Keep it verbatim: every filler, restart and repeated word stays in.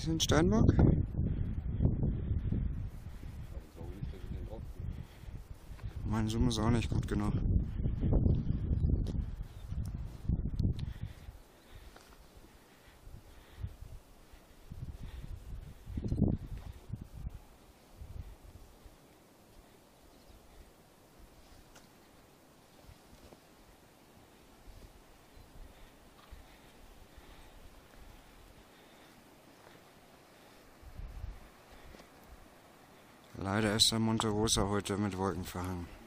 Ist in Steinbock? Mein Zoom ist auch nicht gut genug. Leider ist der Monte Rosa heute mit Wolken verhangen.